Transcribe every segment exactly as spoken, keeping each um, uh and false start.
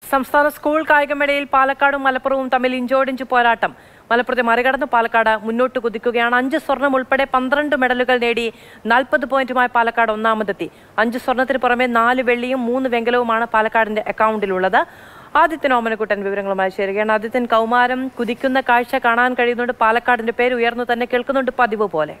സംസ്ഥാന സ്കൂൾ കായികമേളയിൽ പാലക്കാടും മലപ്പുറവും തമ്മിൽ ഇഞ്ചോടിഞ്ച് പോരാട്ടം. മലപ്പുറത്തെ മറികടന്ന് പാലക്കാട് മുന്നോട്ട് കുതിക്കുകയാണ്. അഞ്ച് സ്വർണം ഉൾപ്പെടെ പന്ത്രണ്ട് മെഡലുകൾ നേടി നാൽപ്പത് പോയിന്റുമായി പാലക്കാട് ഒന്നാമതെത്തി. അഞ്ച് സ്വർണത്തിന് പുറമെ നാല് വെള്ളിയും മൂന്ന് വെങ്കലവുമാണ് പാലക്കാടിന്റെ അക്കൗണ്ടിലുള്ളത്. ആദിത്യൻ ഓമനക്കുട്ടൻ വിവരങ്ങളുമായി ചേരുകയാണ്. ആദിത്യൻ, കൗമാരം കുതിക്കുന്ന കാഴ്ച കാണാൻ കഴിയുന്നുണ്ട്. പാലക്കാടിന്റെ പേര് ഉയർന്നു തന്നെ കേൾക്കുന്നുണ്ട് പതിവ് പോലെ.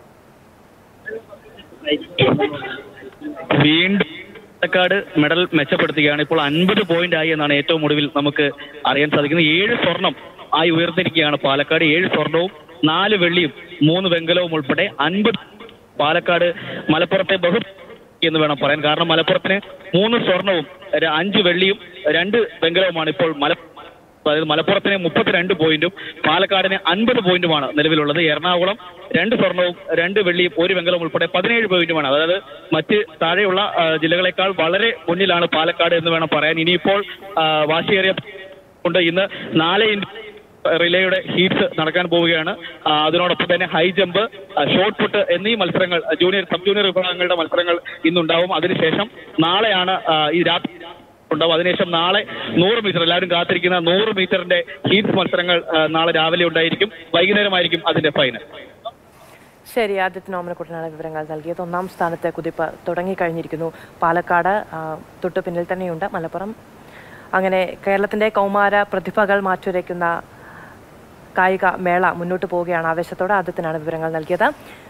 വീണ്ടും പാലക്കാട് മെഡൽ മെച്ചപ്പെടുത്തുകയാണ്. ഇപ്പോൾ അൻപത് പോയിന്റ് ആയി എന്നാണ് ഏറ്റവും ഒടുവിൽ നമുക്ക് അറിയാൻ സാധിക്കുന്നത്. ഏഴ് സ്വർണം ആയി ഉയർന്നിരിക്കുകയാണ് പാലക്കാട്. ഏഴ് സ്വർണവും നാല് വെള്ളിയും മൂന്ന് വെങ്കലവും ഉൾപ്പെടെ അൻപത്. പാലക്കാട് മലപ്പുറത്തെ ബഹു എന്ന് വേണം പറയാൻ. കാരണം മലപ്പുറത്തിന് മൂന്ന് സ്വർണവും അഞ്ച് വെള്ളിയും രണ്ട് വെങ്കലവുമാണ് ഇപ്പോൾ മല അതായത് മലപ്പുറത്തിന് മുപ്പത്തിരണ്ട് പോയിന്റും പാലക്കാടിന് അൻപത് പോയിന്റുമാണ് നിലവിലുള്ളത്. എറണാകുളം രണ്ട് സ്വർണവും രണ്ട് വെള്ളിയും ഒരു വെങ്കലവും ഉൾപ്പെടെ പതിനേഴ് പോയിന്റുമാണ്. അതായത് മറ്റ് താഴെയുള്ള ജില്ലകളെക്കാൾ വളരെ മുന്നിലാണ് പാലക്കാട് എന്ന് വേണം പറയാൻ. ഇനിയിപ്പോൾ വാശിയേറിയ കൊണ്ട് ഇന്ന് നാളെ റിലേയുടെ ഹീറ്റ്സ് നടക്കാൻ പോവുകയാണ്. അതിനോടൊപ്പം തന്നെ ഹൈ ജമ്പ്, ഷോട്ട് പുട്ട് എന്നീ മത്സരങ്ങൾ, ജൂനിയർ സബ് ജൂനിയർ വിഭാഗങ്ങളുടെ മത്സരങ്ങൾ ഇന്നുണ്ടാവും. അതിനുശേഷം നാളെയാണ് ഈ രാത്രി ഉണ്ടാവും. അതിനുശേഷം നാളെ നൂറ് മീറ്റർ, എല്ലാവരും കാത്തിരിക്കുന്ന നൂറ് മീറ്ററിന്റെ ഹീറ്റ്സ് മത്സരങ്ങൾ നാളെ രാവിലെ ഉണ്ടായിരിക്കും. വൈകുന്നേരമായിരിക്കും അതിന്റെ ഫൈനൽ. ശരി, ആദിത്യൻ ഓമനക്കുട്ടനാണ് വിവരങ്ങൾ നൽകിയത്. ഒന്നാം സ്ഥാനത്തെ കുതിപ്പ് തുടങ്ങിക്കഴിഞ്ഞിരിക്കുന്നു. പാലക്കാട് തൊട്ടു പിന്നിൽ തന്നെയുണ്ട് മലപ്പുറം. അങ്ങനെ കേരളത്തിന്റെ കൗമാര പ്രതിഭകൾ മാറ്റുരയ്ക്കുന്ന കായിക മേള മുന്നോട്ട് പോവുകയാണ് ആവേശത്തോടെ. ആദിത്യനാണ് വിവരങ്ങൾ നൽകിയത്.